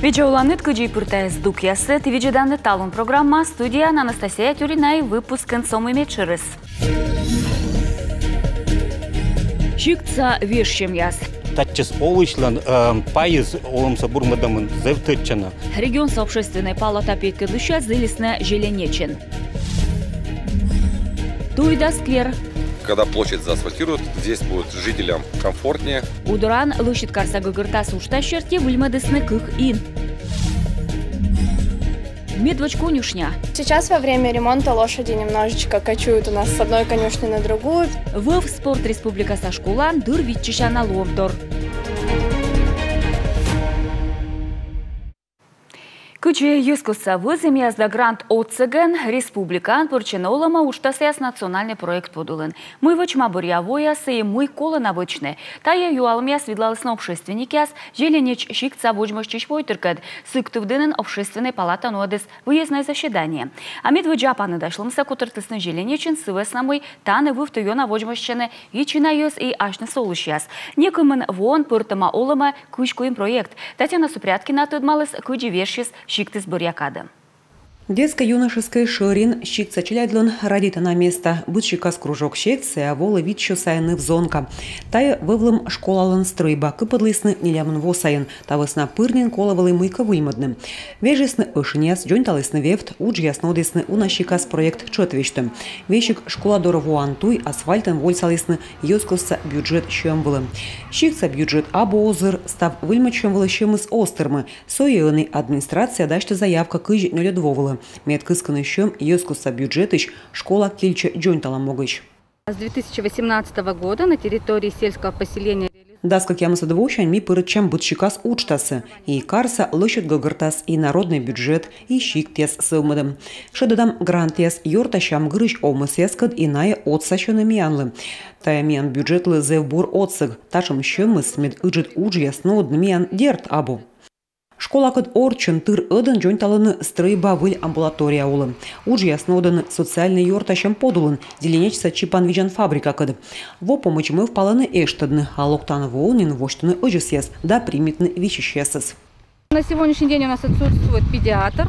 Видеоланет кыджи пыртая с дукьясы, ты видеданный талон программа, студия Анастасия Тюрина и выпуск концом иметь через. Чикца вещем яс. Татчес олышлан пайыз олымса бурмадамын зевтычана. Регион сообщественной палата петкадуща зылисна желенечен. Туйда сквер. Когда площадь заасфальтируют, здесь будет жителям комфортнее. Удуран лышит карса гагырта сушта черти выльмадысны кых ин. Медвоч конюшня. Сейчас во время ремонта лошади немножечко кочуют у нас с одной конюшни на другую. В спорт республика Сашкулан дыр витчища на ломдор. Куче юскуса вызыми азда грант отцеген республикан порченолама уштасяс национальный проект подулын. Мы вочма бурьявоясы и мы кола навычны. Тая юалмия свидлалысна общественникяс, желенеч щикца вожмощищ войтыркад, сыктывдынын общественной палата нуадыс выездное заседание. А медводжа паны дошлымса кутыртысны желенечин сывеснамой таны вывтуёна вожмощены и чинайос и ашны солышяс. Некымын вон пыртыма олама кучкуим проект. Татьяна Супряткина тыдмалыс кучи вершис щиктыс бурьякада. Детско-юношеская ширин щикца челядлун радита на место бычикас кружок щекцы, а волы витчу сайны взонка. Тая вывлым школалын стройба, кыпадлысны нелямын восайын, тавысна пырнин коловалы мыйка выльмадны. Вежесны ышыняс, джонталысны вефт, уджияснодысны унащикас проект чотвечты. Вещик школадор вуантуй, асфальтын вольсалысны ёскоса бюджет щемвылы. Щикца бюджет абозыр, став выльмачем вылыщемыс остермы. Соеыны администрация дашты заявка кыжи ноледвовылы. Медкысканы щем ёскоса бюджетыч школа кельче джонтала могыч. С 2018 года на территории сельского поселения Даска кямыса двощань ми пырычам бытчикас учтасы. И карса лышет гагыртас и народный бюджет, и щиктес сылмадым. Шедадам грантес йортащам гырыч омысескад и ная отсащены мианлы. Тая миан бюджетлы зевбур отсыг, ташым щемыс мед ыджет уж яснод миан дерт абу. Школа код орчын тыр ыдын жонталыны стройба выль амбулатория улы. Уж яснодын социальный йортащам подулын, деленечса чипан вижан фабрика код. Во помощь мы впаланы эштадны, а локтан волнин воштаны ыжесес, да приметны вещещесес. На сегодняшний день у нас отсутствует педиатр.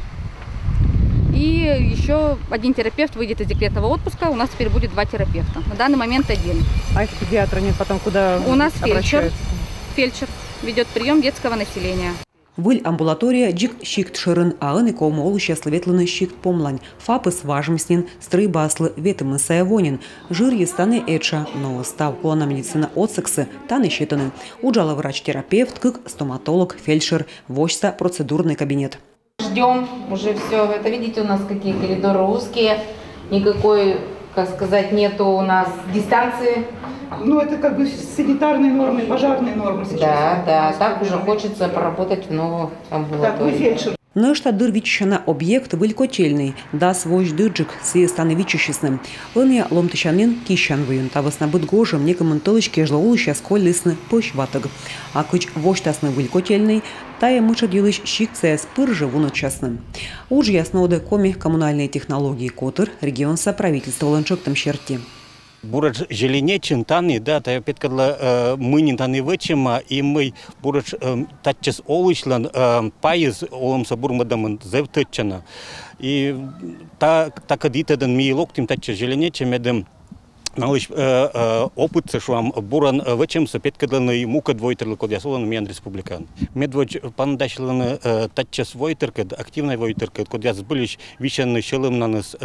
И еще один терапевт выйдет из декретного отпуска. У нас теперь будет 2 терапевта. На данный момент 1. А если педиатра нет, потом куда у нас фельдшер. Фельдшер ведет прием детского населения. Выль амбулатория джик щикт шырын, а ын и комолу счастливетлыны щикт помлань. Фапыс важмснин, стройбаслы, ветымы саявонин. Жир естаны эча, но став кулана медицина отсексы, таны считаны. Уджала врач-терапевт, как стоматолог, фельдшер, вождь процедурный кабинет. Ждем уже все. Это видите, у нас какие коридоры узкие, никакой, как сказать, нету у нас дистанции. Ну, это как бы санитарные нормы, пожарные нормы сейчас. Да, так уже хочется поработать в новую амбулаторию. Но что дырвичана объект вылькотельный, да свой дырджик с становичищесным. Он я ломтычанин кищан выюн, та восна быть гожем некому толочке жлоулыща сколлисны пощваток. А кыч воштасны вылькотельный, тая мыша делыш щикция с пыржа вуночасным. Уж ясноды коми коммунальные технологии котыр регион соправительства ланчоктам черти. Бурач желенечин таны, да, та петкадла мынин таны вычема, и мы бурач татчес олышлан пайыз олымса бурмадамын зевтычана. И та кадитадан ми локтим татчес желенечем эдем налыш опыт сешуам буран вычемса петкадланы мука двойтерлы код ясолан мен республикан. Медвоч пандашланы татчес войтыркад, активный войтыркад, код яс былиш вишенны шылымнаныс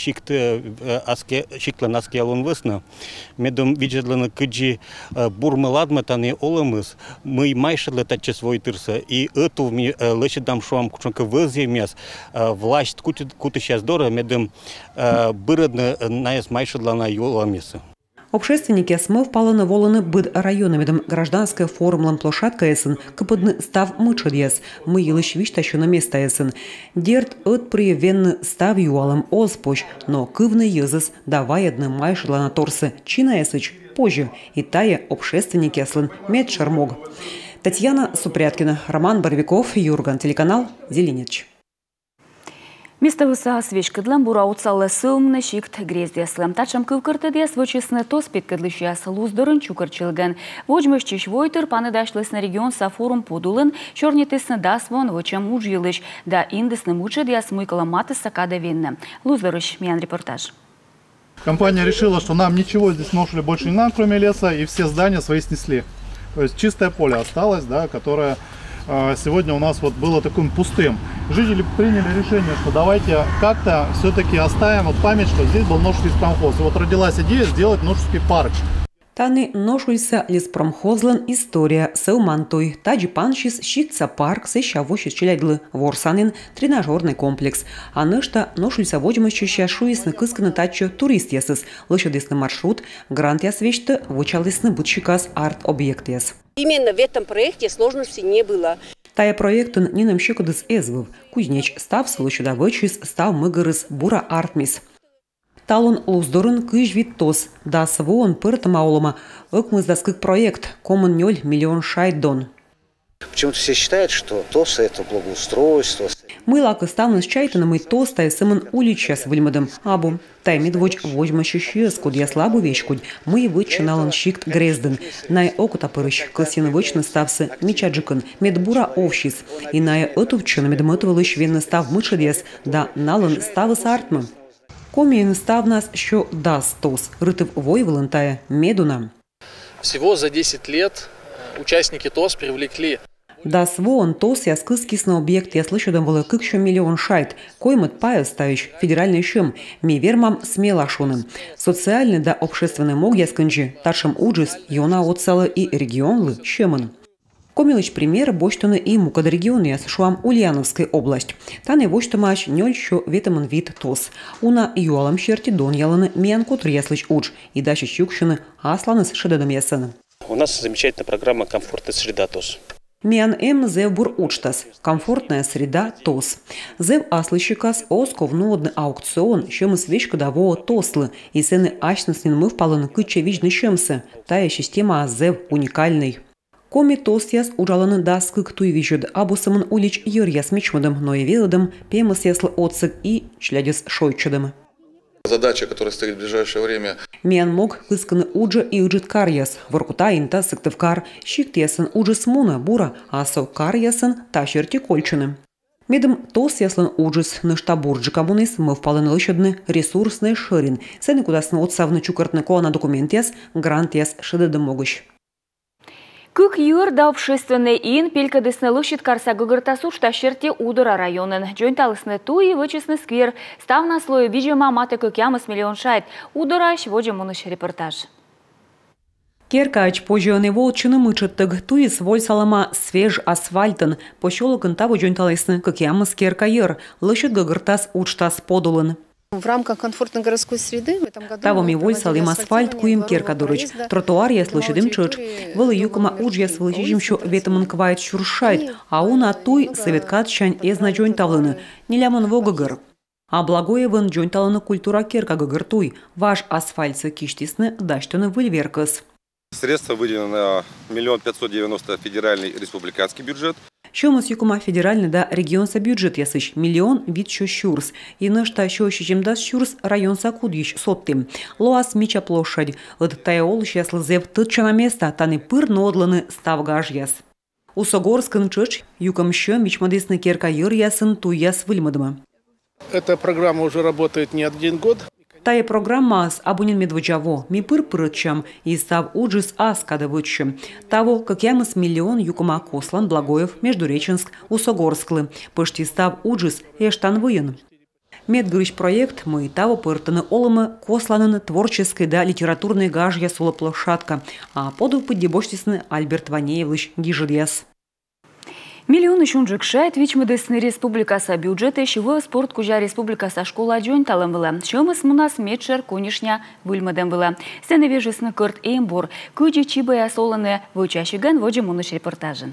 шиклан аске алон высна. Медом виджедланы кыджи бурмыладмы таны олымыз, мы майшадлы татчес войтырса, и эту ми лышедам шуам кучонка выземяс, власть куты сейчас дора, медом бырыдны наяс майшадлана юлами. Общественники смыв паланы воланы быд районами гражданская форумлан площадка эсен, кыпыдны став мычадьяс, мы елыш виштащу на место эсен. Дерт от приевенны став юалам озпоч, но кывны езыс давай одны майшла на торсы чина эсыч позже, и тая общественники эслен мед шармог. Татьяна Супряткина, Роман Барвиков, Юрган, телеканал «Зеленич». Местовыса свечкадлам бура уцаллы сылмны шикт грездеслым. Тачам кывкыртыдес вычесны тос петкадлышяс луздырын чукырчылган. Вожмышчиш войтыр паныдашлысны регион форум подулын, чорнетесны дасвон вычам ужьылыш, да индесны мучыдяс мыкала маты сакада венны. Луздырыш, миян репортаж. Компания решила, что нам ничего здесь ношили больше не надо, кроме леса, и все здания свои снесли. То есть чистое поле осталось, да, которое сегодня у нас вот было таким пустым. Жители приняли решение, что давайте как-то все-таки оставим вот память, что здесь был Ношульский промхоз. И вот родилась идея сделать Ношульский парк. Таны Ношульса леспромхозлан история саумантой. Таджи паншис щитца парк сещавощи челядлы ворсанин тренажерный комплекс. А нышта Ношульса водимощища шуисны кысканы тачо турист ясыс. Лошадисный маршрут грант ясвещты вочалысны бутчикас арт-объект яс. Именно в этом проекте сложностей не было. Тая проектын нинам щекудыс эзвыв. Кузнеч став слышудавычис став мыгырыс бура артмис. Талон луздорын кыж вид тос. Да свон пыртым аулыма. Ыкмыздаскык проект. Комын 0 миллион шайдон. Почему-то все считают, что ТОС – это благоустройство. Мы лак ставны с чайтаном и ТОС тай сымын улича с выльмадым. Абу. Тай медвоч возьмащущие скуд я слабу вещкуд. Мы вычиналан щикт грезден. Най окута пырыщ. Классины вычны ставсы мечаджикын. Медбура овщис. И най отувчына медмытывалыш венны став мычадес. Да налан ставы сартмы. Комиен став нас що даст ТОС. Рытыв войвылын тая медуна. Всего за 10 лет участники ТОС привлекли. Да свон ТОС я скыскисный объект я слышу дам было кык еще миллион шайт. Коймет пая ставищ федеральный шим. Ми вермам смело шуным. Социальный да общественный мог я скынжи. Ташем уджис йона отцала и регионлы щемын. Комилыч пример боштаны и мукад регион я шуам Ульяновской область. Таны воштамач нёль шо ветаман вид ТОС. Уна юалам щерти дон яланы миян котр яслыч удж. И дача щукшины асланыс шедадам ясаны. У нас замечательная программа «Комфортная среда ТОС». Миян зев бур учтас. Комфортная среда ТОС. Зев аслыщикас осковнодный аукцион, щемы свечка даво тослы. И сены ачнаснин мы впаланы кыча вижны щемсы. Тая система зев уникальный. Коми ТОС яс ужаланы даскык туй вижуд, абусамын улич йыр яс мичмадым, но и велодым, пемыс яслы отсык и члядес шойчадым. Задача, которая стоит в ближайшее время. Миян мог кысканы уджа и уджит кар яс. Воркута инта сыктывкар, щикт ясын уджи смуна бура, асо кар ясын тащерти кольчыны. Медым ТОС яслын уджис нышта бурджи коммунис мы впалыны лыщадны ресурсный шырин. Сены кудасны отсавны чукартны колана документ яс, грант яс шыдыды могыш. Кык юр да общественный ин пелькадысны лыщит карса гыгыртасу штащерте удыра районын. Жойнталысны туи вычесны сквер. Став на слое виджема маты кык ямыс миллион шайт. Удыраш воджемуныш репортаж. Керкач пожёный волчыны мычыттык, туис воль салама свеж асфальтын. Пощолокын таво жойнталысны кык ямыс керка йыр. Лыщит гыгыртас учтас подулын. В рамках комфортной городской среды в этом году Тавами вольсал им асфальт куим керка дурыч. Тротуар я слышидым чыч. Вылы юкама уджья слышидым шо ветамын квайт шуршайт. А уна туй советкат чань эзна джойн тавлыны. Нелямын вогыгыр. А благоевын джойн талыны культура керка гыгыр туй. Ваш асфальтсы киштисны даштыны выльверкас. Средства выделены на 1 590 000 федеральный республиканский бюджет. Щомыс юкума федеральный да регионса бюджет ясыч миллион вид шо щурс. И нышта шо щичемдас щурс район сакудьич соттым. Лоас мича площадь. От тая олыш яслы зев тытчана места, таны пыр нодланы ставгаж яс. Усогорскын чыч юкам що мичмадысны керка йыр ясын туй яс выльмадыма. Эта программа уже работает не 1 год. Тая программа с абунин медводжаво, ми пыр-пырычам, и став уджис аскадовычем. Того, как ямыс миллион юкума кослан Благоев, Междуреченск, Усогорсклы, почти став уджис эштан выен. Медгрыч проект мы того пыртаны олымы косланын творческой да литературной гажья сула площадка, а подув поддебоштисны Альберт Ванеевич гижидьяс. Миллион еще джекшайт, вичмедесны республикаса бюджеты, шивой спорт кужа республикаса школа джойн талым была. Шомыс мунас медшер конишня выльмадем была. Сены вежесны кырт эмбор, куджи чибая соланы вычащиган воджи муныш репортажен.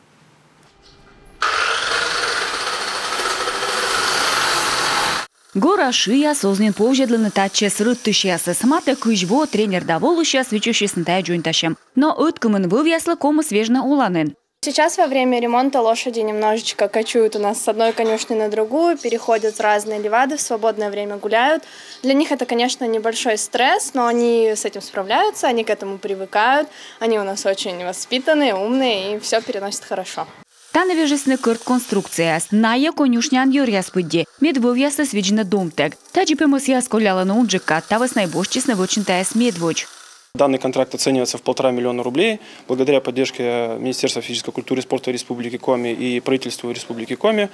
Гора шия сознен повжедлыны таче срыттышясы. Смата кыжво тренер даволышя свечущий снтая джойнташем. Но ыткымын вывяслы комы свежна уланын. Сейчас во время ремонта лошади немножечко кочуют у нас с одной конюшни на другую, переходят в разные левады, в свободное время гуляют. Для них это, конечно, небольшой стресс, но они с этим справляются, они к этому привыкают. Они у нас очень воспитанные, умные и все переносят хорошо. Та невежесне кырт конструкцияс, ная конюшнян юряспыдди, медвовяса свиджина домтек. Та джипемос ясколяла на унджика, та вас найбольшчисне вочинтаяс медвоч. Данный контракт оценивается в 1,5 миллиона рублей. Благодаря поддержке Министерства физической культуры и спорта Республики Коми и правительству Республики Коми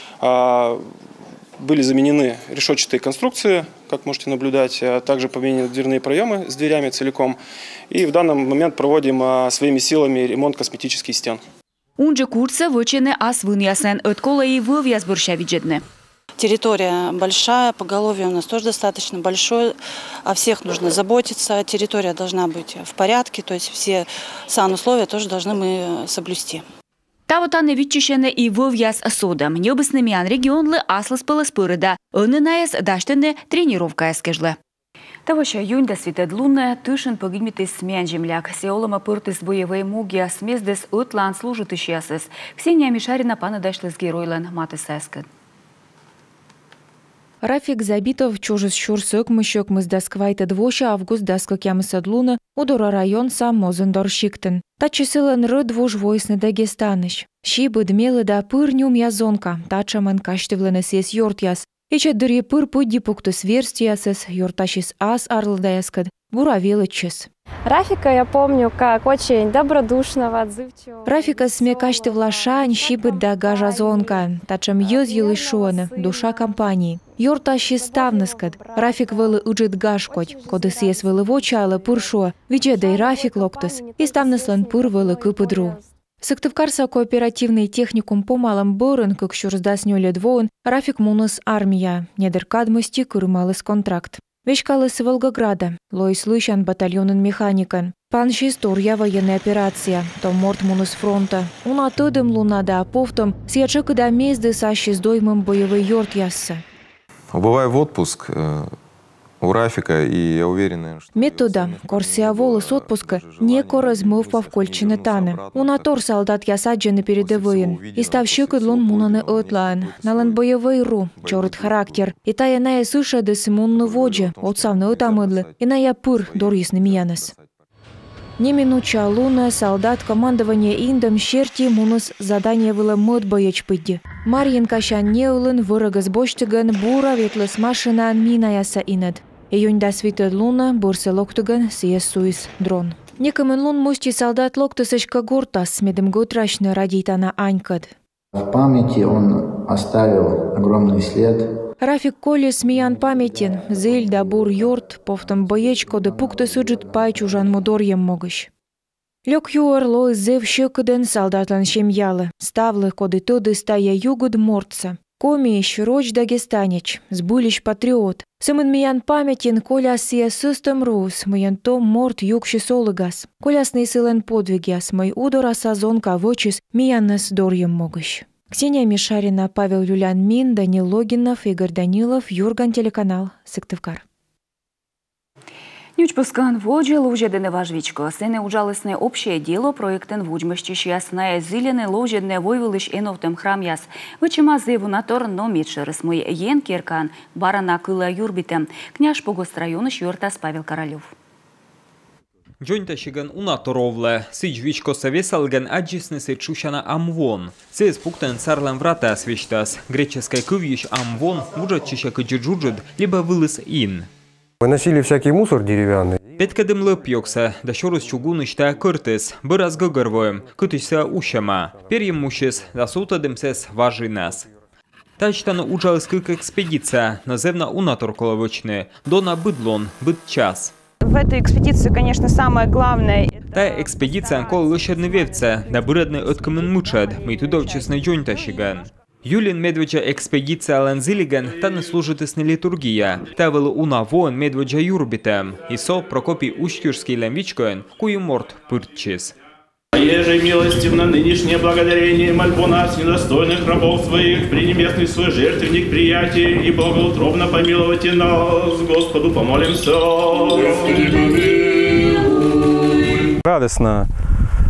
были заменены решетчатые конструкции, как можете наблюдать, а также поменены дверные проемы с дверями целиком. И в данный момент проводим своими силами ремонт косметических стен. Унджи курса вочине ас выньясен от кола и вывяз буршавиджедне. Территория большая, поголовье у нас тоже достаточно большое, о всех нужно заботиться, территория должна быть в порядке, то есть все санусловия тоже должны мы соблюсти. Та вот не відчищене і вов'яз содом. Небеснемян регіонли аслас пиласпирида. Оненаєс даштене тренировка ескежле. Тавоща юнда світед лунне, тишин погідмітис смян жемляк. Сеолома пиртис боєвей мугія смездес отлан служити щасес. Ксенія Мішаріна пана дашлес геройлен мати сескед. Рафик Забитов чужис щурсök мышök мыздасквайта двоша август даскакям садлуна удора район сам мозындор шиктен. Тачы сылын ры двуш войсны Дагестаныш. Ши быдмелы да пырнюм язонка, тачаман каштывлыны сес йортяс. Ече дыре пыр пыдди пуктус верстиясес, йорташис ас арлдаяскад, буравелычес. Рафика я помню как очень добродушного, отзывчивого. Рафика сме каштывла шань, шибыт да гажа зонка, тачам йоз елышуаны, душа компании. Йорташи ставныскад, Рафик вылы уджит гашкоть, коды сес вылы вочайлы пыршуа, виджедай Рафик локтус, и ставныслан пыр вылы кыпыдру. Сыктывкарса кооперативный техникум по малым борын, как щурздаснёле двоын, Рафик мунус армия, недеркадмости кырымалыс контракт. Вешкалыс Волгограда, Лоис Лыщан батальонын механикан. Панши история военная операция, то морт мунус фронта. Уна тыдым лунада аповтом, сьячы кыда мезды сащи с доймым боевой йорт ясса. Убывая в отпуск, у Рафика, и я уверена, что... Метода корсиаволы с отпуска не коразмыв повкольчины таны. Унатор солдат ясаджены передовыен. И ставщик идлун мунаны отлайн. Налан боевой ру, чорит характер. И тая ная сыша дес мунны воджи, отсавны отамыдлы. И ная пыр дорисны миянес. Неминуча луна солдат командования индом щерти мунус задание было мод боеч пыдди. Марьин кащан неулын вырыгыз боштыгын бура ветлыс машинан минаяса инед. Июньда свитед луна бурсы локтыгын сиес суис дрон. Некамын лун мусти солдат локтысышка гуртас медым гутрашны радитана анькад. В памяти он оставил огромный след. Рафик коли смеян памятен, зель да бур йорт, повтом боеч, коды пукты суджит пай чужан мудорьем могыш. Лёк юар лой зев щекыден солдатлан щемьялы, ставлы, коды тоды стая югуд мордца. Комиш, роч дагестанеч, сбылищ патриот. Сымын миян памятен, коля сия сыстым рус, мыян том морд югши солыгас. Колясный сылен подвигяс, мой удора сазонка вочис, мияннес дорьем могыш. Ксения Мишарина, Павел Юлян Мин, Данил Логинов, Игорь Данилов, Юрган, телеканал Сыктывкар. Нючпускан воджи лужедене важвичко. Сене ужалысне общее дело проектен вуджмащиш ясная зилене лужедне войвылыш эновтем храм яс. Вычима зевунатор но медшерыс мой ен керкан барана кыла юрбитем. Княж Погост районыш юртас Павел Королев. Джонташиган унаторовле, сыджвичко совесалген аджиснесы чушана амвон. Сез пуктен сарлен врата свечтас, греческой кывьиш амвон, вуджатчища кыджиджуджид, либо вылыз ин. Выносили всякий мусор деревянный. Петкадым лыпьёкса, да шорус чугунышта кыртыс, быраз гыгырвоем, кытышса ушама. Перьем мушес, да сутадымсес важинас. Тачтана уджалась кык экспедиция, назывна унаторколовочны, дона быдлон, быт час. В этой экспедиции, конечно, самое главное... Та экспедиция анкол лошадны вевца, да бырадны откамен мучад, мы тудовчесны джонташиган. Юлин медведжа экспедиция ланзилиган, та не служит исна литургия, та вел уна вон медведжа юрбитем, и со Прокопий Ущтюрский лемвичкоен, кую морд пыртчис. Еже милостивно нынешнее благодарение мольбу нас, недостойных рабов своих, пренебесный свой жертвенник приятий, и благоутробно помилуйте нас, Господу помолимся. Радостно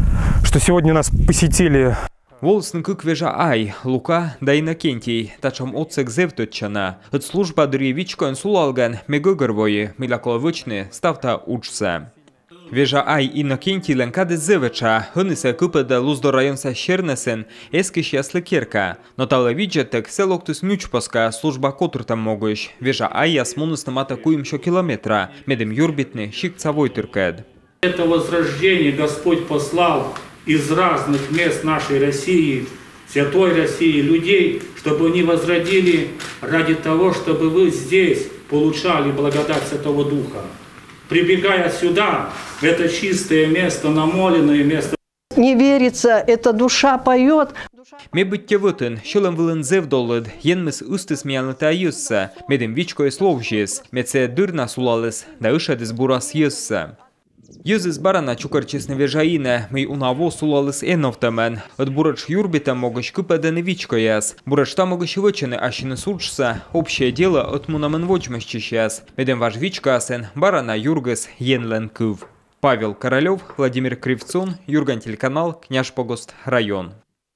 что сегодня нас посетили. Волосники квежа Ай, Лука да Иннокентий, тачам отцек зевтотчана. От служба дыревичкоин сулалган мегогорвои, милаколовичны, ставта учса. Вежа Ай Иннокентий ленкаде зевеча, хынесе купеда луздо районса Щернесен, эскиш яслы керка. Но тала виджетек селоктус мючпоска служба котуртам могуш. Вежа Ай ясмунусным атакуем шо километра, медем юрбитны щикца войтыркед. Это возрождение Господь послал из разных мест нашей России, святой России, людей, чтобы они возродили ради того, чтобы вы здесь получали благодать Святого Духа. Прибегая сюда, в это чистое место, намоленное место. Не верится, эта душа поет. Мебыття вытын, шылым вылын зевдолыд, енмыс устыс миялыта юсса, медем вичкое словжес, меце дырна сулалыс, да ышадыс бурас юсса. Юзыс барана чукарчесны вежаине, мый унаво сулалыс эновтамен, от бурач юрбита могыш кыпаданы вичкояс, бурачта могыш вычыны ашины сурчса, общее дело от мунамен вочмащищас, медем ваш вичкасен, барана юргас енлен кыв. Павел Королев, Владимир Кривцун, Юрган телеканал, Княжпогост, район.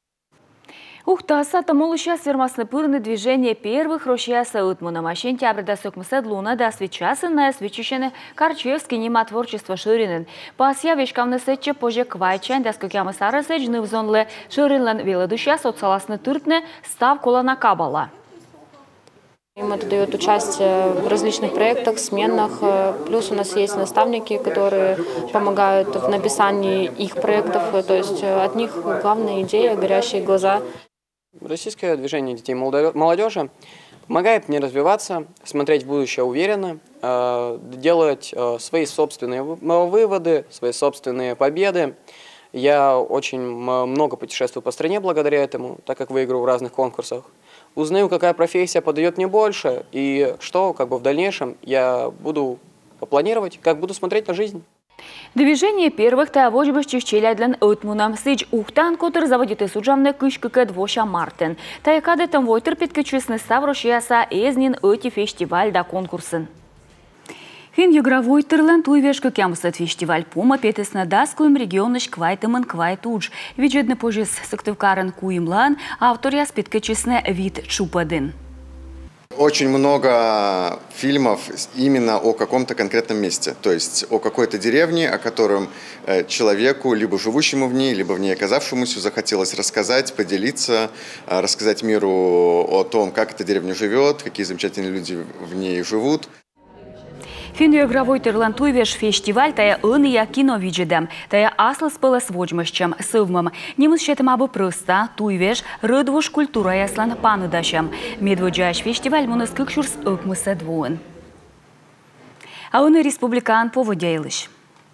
Ухтаса тамолыша свермасны пырны движение первых рощаяса утмуна машин тябрда сокмысед луна да свечасынная свечищены Карчевский нема творчество Ширинен. Пасья вешкавны сетче позже квайчань да скокямы сары сечны взонле Ширинлен велодуща соцсаласны тыртны став колона кабала. Им это дает участие в различных проектах, сменах. Плюс у нас есть наставники, которые помогают в написании их проектов. То есть от них главная идея, горящие глаза. Российское движение детей и молодежи помогает мне развиваться, смотреть в будущее уверенно, делать свои собственные выводы, свои собственные победы. Я очень много путешествую по стране благодаря этому, так как выигрываю в разных конкурсах. Узнаю, какая профессия подойдет мне больше и что в дальнейшем я буду планировать, как буду смотреть на жизнь. Движение первых тавожбащих челядлен отмунам сыч ухтан, который заводит и суджамне кышкыка двоша мартен. Таякады там войтер питкачусны ставрошияса эзнин эти фестиваль да конкурсын. Хин югровой тырлан туйвешка кямсат фестиваль пума петесна даскуем регионыш квайтымын квайтудж. Виджедны пожис сыктывкарен куимлан, автория спиткачусны вид чупадын. Очень много фильмов именно о каком-то конкретном месте, то есть о какой-то деревне, о котором человеку, либо живущему в ней, либо в ней оказавшемуся, захотелось рассказать, поделиться, рассказать миру о том, как эта деревня живет, какие замечательные люди в ней живут. Финно-игровой тырлантуйвеш фестиваль тая я кино виджедам, тая аслы спала с воджмащем, сывмам. Немыс щетам абы просто, туйвеш, рыдвуш культура яслан панудашам. Медводжаш фестиваль мунас кыкшурс ыкмыса двуын. А он республикан поводяйлыш.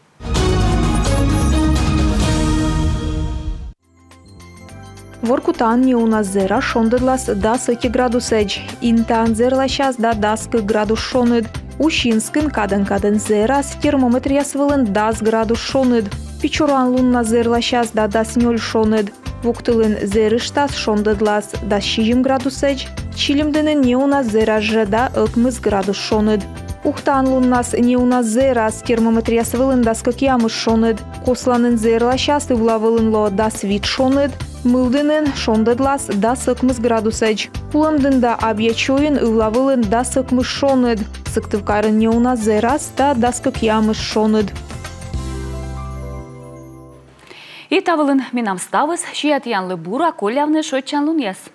Воркутан не у нас зера шондадлас да 30 градусеч, интан зерла щас да 10 градус шонед. Ущинскин каден зера с термометрия свылын 10 градус шонед. Пичуран лунна зерла щас да 10 шонед. Вуктылын зерыштас шондадлас да 6 градусеч. Чилимденен не у нас зера жеда 10 градус шонед. Ухтан луннас не у нас зера с термометрия свылын да скокиамыш шонед. Косланын зерла щас и влавылын ло да свит шонед. Мылдынын шондадлас да 10 градусеч. Пулымдын да абьячоин и влавылын да 10 шонед. Сыктывкарын не у нас зерас да 10 шонед. И тавылын минам ставыз, шият янлы бура колявны шотчан луньяс.